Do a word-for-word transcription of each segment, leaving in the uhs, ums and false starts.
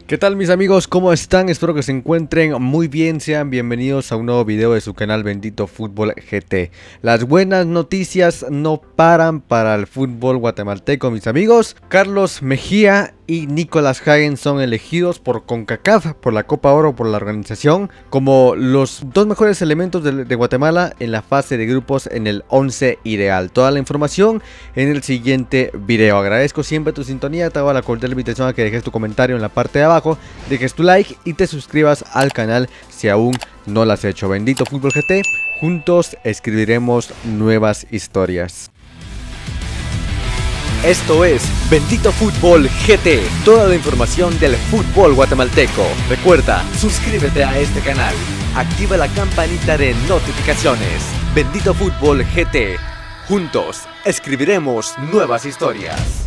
¿Qué tal mis amigos? ¿Cómo están? Espero que se encuentren muy bien. Sean bienvenidos a un nuevo video de su canal Bendito Fútbol G T. Las buenas noticias no paran para el fútbol guatemalteco, mis amigos. Carlos Mejía y Nicolás Hagen son elegidos por CONCACAF, por la Copa Oro, por la organización, como los dos mejores elementos de, de Guatemala en la fase de grupos en el once ideal. Toda la información en el siguiente video. Agradezco siempre tu sintonía, te hago la cordial invitación a que dejes tu comentario en la parte de abajo, dejes tu like y te suscribas al canal si aún no lo has hecho. Bendito Fútbol G T, juntos escribiremos nuevas historias. Esto es Bendito Fútbol G T, toda la información del fútbol guatemalteco. Recuerda, suscríbete a este canal, activa la campanita de notificaciones. Bendito Fútbol G T, juntos escribiremos nuevas historias.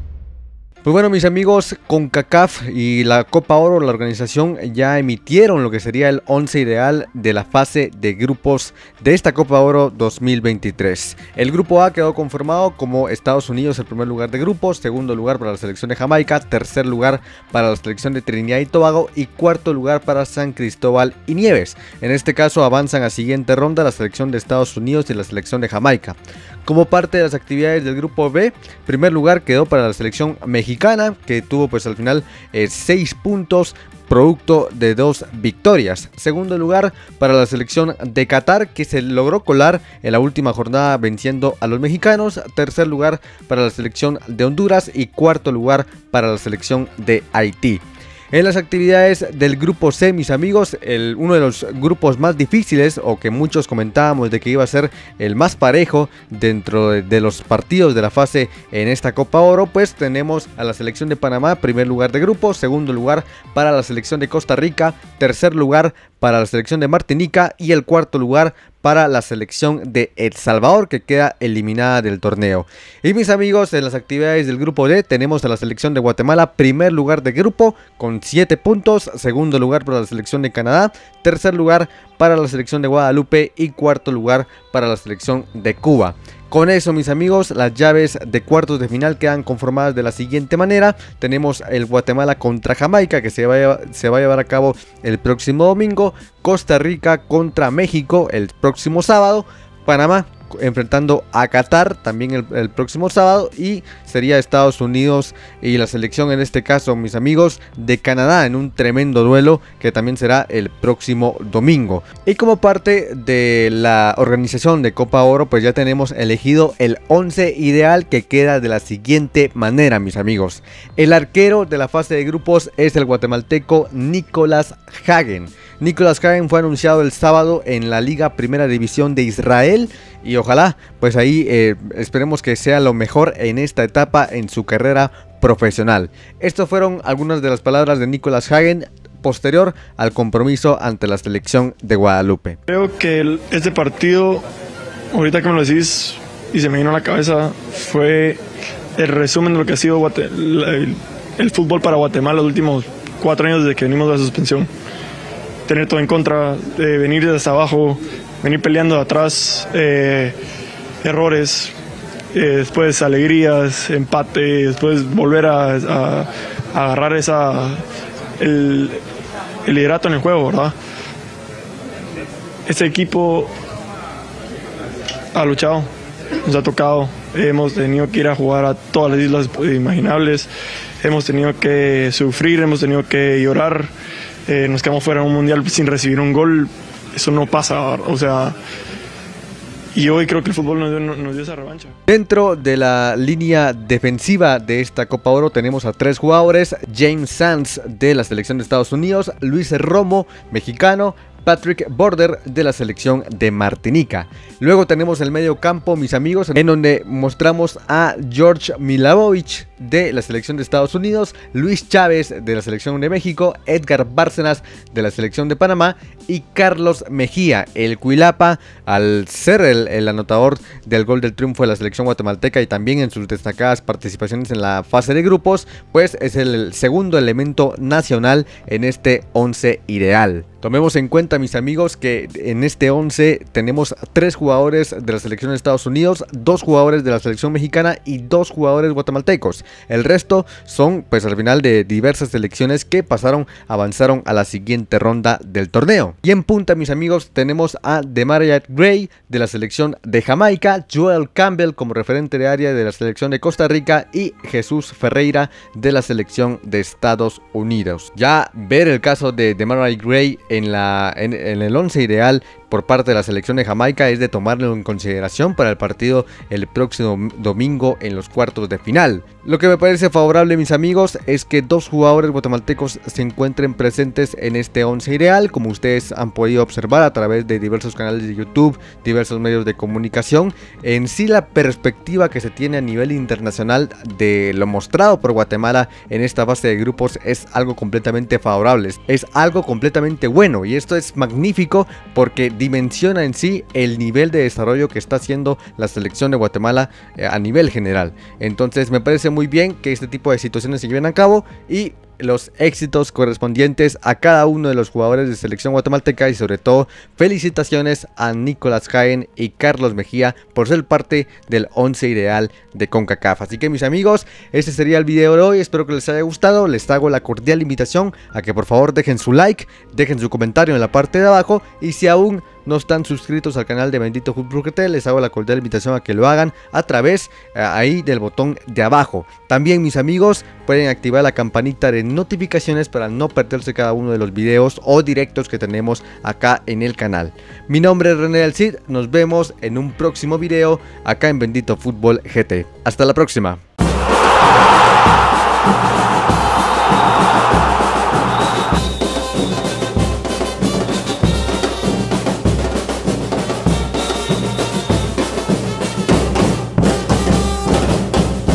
Pues bueno mis amigos, CONCACAF y la Copa Oro, la organización, ya emitieron lo que sería el once ideal de la fase de grupos de esta Copa Oro dos mil veintitrés. El grupo A quedó conformado como Estados Unidos, el primer lugar de grupos, segundo lugar para la selección de Jamaica, tercer lugar para la selección de Trinidad y Tobago y cuarto lugar para San Cristóbal y Nieves. En este caso avanzan a siguiente ronda la selección de Estados Unidos y la selección de Jamaica. Como parte de las actividades del grupo B, primer lugar quedó para la selección mexicana, que tuvo pues al final eh, seis puntos, producto de dos victorias. Segundo lugar para la selección de Qatar, que se logró colar en la última jornada venciendo a los mexicanos. Tercer lugar para la selección de Honduras y cuarto lugar para la selección de Haití. En las actividades del grupo C, mis amigos, el, uno de los grupos más difíciles, o que muchos comentábamos de que iba a ser el más parejo dentro de, de los partidos de la fase en esta Copa Oro, pues tenemos a la selección de Panamá, primer lugar de grupo, segundo lugar para la selección de Costa Rica, tercer lugar para la selección de Martinica y el cuarto lugar para la selección de El Salvador, que queda eliminada del torneo. Y mis amigos, en las actividades del grupo D tenemos a la selección de Guatemala, primer lugar de grupo con siete puntos, segundo lugar para la selección de Canadá, tercer lugar para la selección de Guadalupe y cuarto lugar para la selección de Cuba. Con eso mis amigos, las llaves de cuartos de final quedan conformadas de la siguiente manera. Tenemos el Guatemala contra Jamaica, que se va, a llevar, se va a llevar a cabo el próximo domingo. Costa Rica contra México el próximo sábado. Panamá enfrentando a Qatar también el, el próximo sábado, y sería Estados Unidos y la selección, en este caso mis amigos, de Canadá, en un tremendo duelo que también será el próximo domingo. Y como parte de la organización de Copa Oro, pues ya tenemos elegido el once ideal, que queda de la siguiente manera, mis amigos. El arquero de la fase de grupos es el guatemalteco Nicolás Hagen. Nicolás Hagen fue anunciado el sábado en la Liga Primera División de Israel, y ojalá pues ahí eh, esperemos que sea lo mejor en esta etapa en su carrera profesional. Estas fueron algunas de las palabras de Nicolás Hagen posterior al compromiso ante la selección de Guadalupe. Creo que el, este partido, ahorita que me lo decís y se me vino a la cabeza, fue el resumen de lo que ha sido Guate, el, el fútbol para Guatemala los últimos cuatro años desde que venimos de la suspensión. Tener todo en contra, eh, venir desde abajo, venir peleando de atrás, eh, errores, eh, después alegrías, empate, después volver a, a, a agarrar esa, el, el liderato en el juego, ¿verdad? Este equipo ha luchado, nos ha tocado, hemos tenido que ir a jugar a todas las islas imaginables, hemos tenido que sufrir, hemos tenido que llorar. Eh, nos quedamos fuera de un mundial sin recibir un gol. Eso no pasa, o sea, y hoy creo que el fútbol nos dio, nos dio esa revancha. Dentro de la línea defensiva de esta Copa Oro tenemos a tres jugadores: James Sands de la selección de Estados Unidos, Luis Romo, mexicano, Patrick Border de la selección de Martinica. Luego tenemos el medio campo, mis amigos, en donde mostramos a George Milavovich de la selección de Estados Unidos, Luis Chávez de la selección de México, Edgar Bárcenas de la selección de Panamá y Carlos Mejía, el Cuilapa, al ser el, el anotador del gol del triunfo de la selección guatemalteca y también en sus destacadas participaciones en la fase de grupos, pues es el segundo elemento nacional en este once ideal. Tomemos en cuenta, mis amigos, que en este once tenemos tres jugadores de la selección de Estados Unidos, dos jugadores de la selección mexicana y dos jugadores guatemaltecos. El resto son pues al final de diversas selecciones que pasaron, avanzaron a la siguiente ronda del torneo. Y en punta, mis amigos, tenemos a Demarai Gray de la selección de Jamaica, Joel Campbell como referente de área de la selección de Costa Rica y Jesús Ferreira de la selección de Estados Unidos. Ya ver el caso de Demarai Gray en, la, en, en el once ideal por parte de la selección de Jamaica es de tomarlo en consideración para el partido el próximo domingo en los cuartos de final. Lo que me parece favorable, mis amigos, es que dos jugadores guatemaltecos se encuentren presentes en este once ideal, como ustedes han podido observar a través de diversos canales de YouTube, diversos medios de comunicación. En sí, la perspectiva que se tiene a nivel internacional de lo mostrado por Guatemala en esta fase de grupos es algo completamente favorable, es algo completamente bueno, y esto es magnífico porque dimensiona en sí el nivel de desarrollo que está haciendo la selección de Guatemala eh, a nivel general. Entonces me parece muy bien que este tipo de situaciones se lleven a cabo y los éxitos correspondientes a cada uno de los jugadores de selección guatemalteca, y sobre todo felicitaciones a Nicolás Jaén y Carlos Mejía por ser parte del once ideal de CONCACAF. Así que, mis amigos, este sería el video de hoy, espero que les haya gustado. Les hago la cordial invitación a que por favor dejen su like, dejen su comentario en la parte de abajo, y si aún no están suscritos al canal de Bendito Fútbol G T, les hago la cordial invitación a que lo hagan a través eh, ahí del botón de abajo. También, mis amigos, pueden activar la campanita de notificaciones para no perderse cada uno de los videos o directos que tenemos acá en el canal. Mi nombre es René del Cid, nos vemos en un próximo video acá en Bendito Fútbol G T. Hasta la próxima.